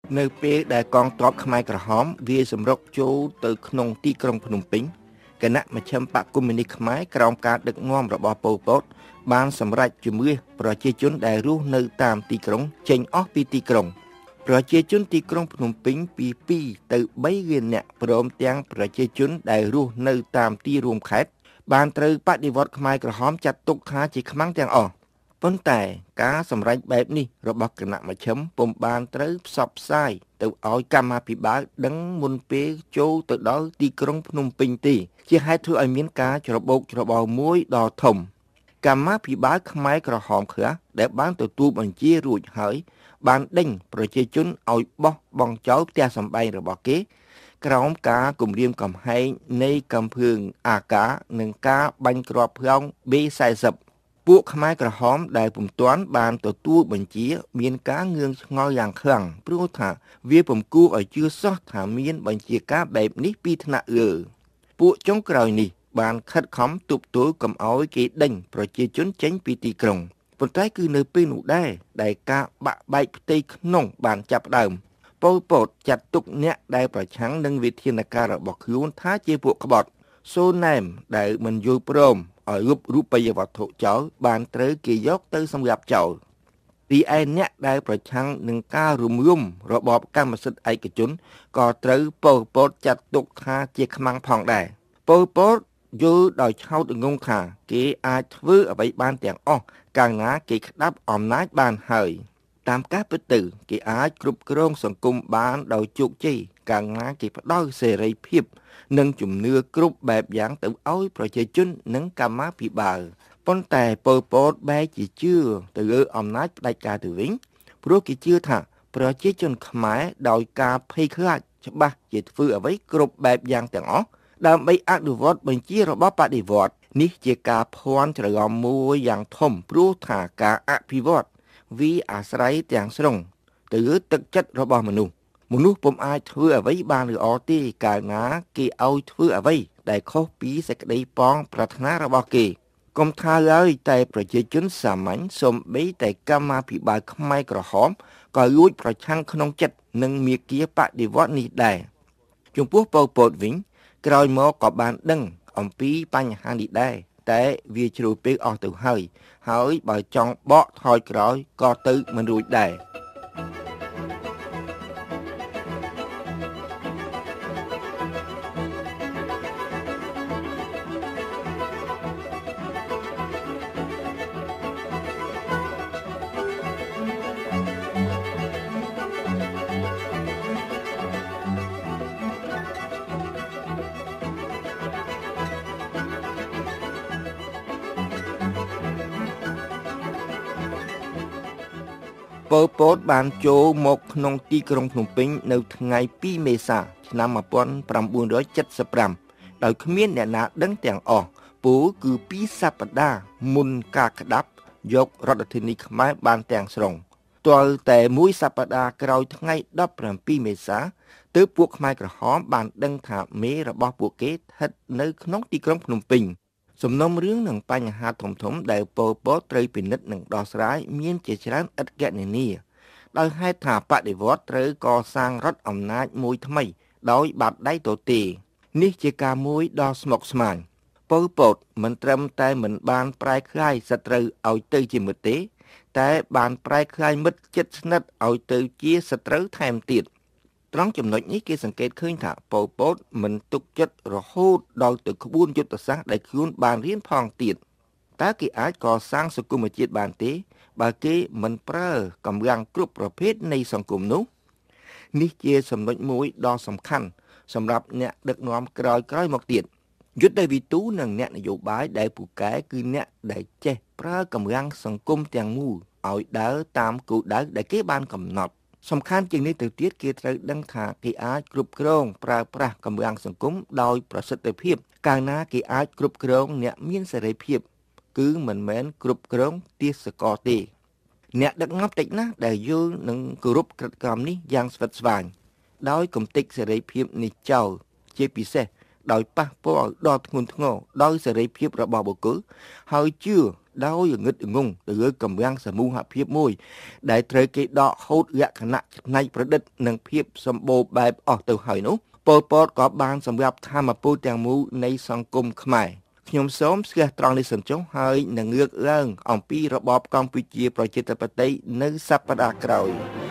នៅពេលដែលកងទ័ពខ្មែរក្រហមវាសម្រុកចូលទៅក្នុងទីក្រុងភ្នំពេញគណៈមជ្ឈិមបកកុម្មុយនីសខ្មែរក្រោមការដឹកនាំរបស់ប៉ុល ពត បានសម្រេចជំនះប្រជាជនដែលរស់នៅតាមទីក្រុងចេញអស់ពីទីក្រុងប្រជាជនទីក្រុងភ្នំពេញពី2ទៅ3លាននាក់ព្រមទាំងប្រជាជនដែលរស់នៅតាមទីរួមខេត្តបានត្រូវបដិវត្តខ្មែរក្រហមចាត់ទុកថាជាខ្មាំងទាំងអស់ប៉ុន្តែការសម្រេចបែបនេះរបស់គណៈមជ្ឈិមពុំបានត្រូវផ្សព្វផ្សាយទៅឲ្យកម្មាភិបាលដឹងមុនពេលចូលទៅដល់ទីក្រុងភ្នំពេញទេជាហេតុធ្វើឲ្យមានការច្របូកច្របល់មួយដ៏ធំកម្មាភិបាលខ្មែរក្រហមខ្លះដែលបានទទួលបញ្ជារួចហើយបានដេញប្រជាជនឲ្យបោះបង់ចោលផ្ទះសម្បែងរបស់គេក្រោមការគំរាមកំហែងនៃកំភឿងអាកានិងការបាញ់គ្រាប់ផ្លោង B40 ពួកខ្មែរក្រហមដែលពុំទាន់បានទទួលបញ្ជាមានការងឿងឆ្ងល់យ៉ាងខ្លាំងព្រោះថាវាពុំគួរឲ្យជឿសោះថាមានបញ្ជាការបែបនេះពីថ្នាក់លើពួកចុងក្រោយនេះបានខិតខំទប់ទល់កុំឲ្យគេដេញប្រជាជនចេញពីទីក្រុងប៉ុន្តែគឺនៅពេលនោះដែរដែលការបាក់បែកផ្ទៃក្នុងបានចាប់ផ្ដើមប៉ុល ពត ចាត់ទុកអ្នកដែលប្រឆាំងនឹងវិធានការរបស់ខ្លួនថាជាពួកក្បត់សូណែមដែលមិនយល់ព្រមឲ្យលុបរូបិយវត្ថុចោលបានត្រូវគេយកទៅសម្រាប់ចោលទីឯអ្នកដែលប្រឆាំងនឹងការរំលំរបបកម្មសិទ្ធិឯកជនក៏ត្រូវប៉ុល ពត ចាត់ទុកថាជាខ្មាំងផងដែរប៉ុល ពត យល់ដោយឆោតងងថាគេអាចធ្វើអ្វីបានទាំងអស់កាលណាគេក្តាប់អំណាចបានហើយតាមការពិតទៅគេអាចគ្រប់គ្រងសង្គមបានដោយជោគជ័យកាលណាគេផ្ដល់សេរីភាពនិងជំនឿគ្រប់បែបយ៉ាងទៅឲ្យប្រជាជននិងកម្មាភិបាលប៉ុន្តែប៉ុល ពត បែរជាជឿទៅលើអំណាចផ្ដាច់ការទៅវិញព្រោះគេជឿថាប្រជាជនខ្មែរដោយការភ័យខ្លាចច្បាស់ជាធ្វើអ្វីគ្រប់បែបយ៉ាងទាំងអស់ដើម្បីអនុវត្តបញ្ជារបស់បដិវត្តនេះជាការភ័ន្តច្រឡំមួយយ៉ាងធំព្រោះថាការអភិវឌ្ឍវាអាស្រ័យទាំងស្រុងទៅលើទឹកចិត្តរបស់មនុស្សពុំអាចធ្វើអ្វីបានល្អទេកាលណាគេឲ្យធ្វើអ្វីដែលខុសពីសេចក្តីប៉ងប្រាថ្នារបស់គេកុំថាឡើយតែប្រជាជនសាមញ្ញសូម្បីតែកម្មាភិបាលខ្មែរក្រហមក៏លួចប្រឆាំងក្នុងចិត្តនឹងមាគ៌ាបដិវត្តនេះដែរចំពោះប៉ុល ពត វិញក្រោយមកក៏បានដឹងអំពីបញ្ហានេះដែរតែវាជ្រុលពេកអស់ទៅហើយបើចង់បកថយក្រោយក៏ទៅមិនរួចដែរប៉ុល ពត បានចូលមកក្នុងទីក្រុងភ្នំពេញនៅថ្ងៃ2 មេសាឆ្នាំ1975ដោយគ្មានអ្នកណាដឹងទាំងអស់ពោលគឺ2 សប្តាហ៍មុនការក្តាប់យករដ្ឋធានីខ្មែរបានទាំងស្រុងទាល់តែ1 សប្តាហ៍ក្រោយថ្ងៃ17 មេសាទើបពួកខ្មែរក្រហមបានដឹងថាមេរបស់ពួកគេស្ថិតនៅក្នុងទីក្រុងភ្នំពេញសំណុំរឿងនិងបញ្ហាធំៗដែលប៉ុល ពត ត្រូវពិនិត្យនិងដោះស្រាយមានជាច្រើនឥតគណនាដោយហេតុថាបដិវត្តត្រូវកសាងរដ្ឋអំណាចមួយថ្មីដោយបាត់ដៃទទេនេះជាការមួយដ៏ស្មុគស្មាញប៉ុល ពត មិនត្រឹមតែមិនបានប្រែក្លាយសត្រូវឲ្យទៅជាមិត្តទេតែបានប្រែក្លាយមិត្តជិតស្និទ្ធឲ្យទៅជាសត្រូវថែមទៀតត្រង់ចំណុចនេះគេសង្កេតឃើញថាប៉ុល ពត មិនទុកចិត្តរហូតដល់ទៅក្បួនយុទ្ធសាស្ត្រដែលខ្លួនបានរៀនផងទៀតតើគេអាចកសាងសង្គមជាតិបានទេបើគេមិនប្រើកម្លាំងគ្រប់ប្រភេទនៃសង្គមនោះនេះជាចំណុចមួយដ៏សំខាន់សម្រាប់អ្នកដឹកនាំក្រោយមកទៀតយុទ្ធវិទូនិងអ្នកនយោបាយដែលពូកែគឺអ្នកដែលចេះប្រើកម្លាំងសង្គមទាំងមូលឲ្យដើរតាមគោលដៅដែលគេបានកំណត់សំខាន់ជាងនេះទៅទៀតគេត្រូវដឹងថាគេអាចគ្រប់គ្រងប្រើប្រាស់កម្លាំងសង្គមដោយប្រសិទ្ធភាពកាលណាគេអាចគ្រប់គ្រងអ្នកមានសេរីភាពគឺមិនមែនគ្រប់គ្រងទេសកលទេអ្នកដឹកនាំតិចណាស់ដែលយល់នឹងគោរពក្រឹតក្រមនេះយ៉ាងស្វិតស្វាញដោយគំតិចសេរីភាពនេះចោលជាពិសេសដោយប៉ះពាល់ដល់ធ្ងន់ធ្ងរដោយសេរីភាពរបស់បុគ្គលហើយជឿដោយងឹតងងទៅលើកម្លាំងសមូហភាពមួយដែលត្រូវគេដកហូតលក្ខណៈផ្នែកប្រឌិតនិងភាពសម្បូរបែបអស់ទៅហើយនោះប៉ុល ពតក៏បានសម្រាប់ធម្មពលទាំងមូលនៃសង្គមខ្មែរខ្ញុំសូមស្ទះត្រង់នេះសិនចុះហើយនឹងលើកឡើងអំពីរបបកម្ពុជាប្រជាធិបតេយ្យនៅសប្តាហ៍ក្រោយ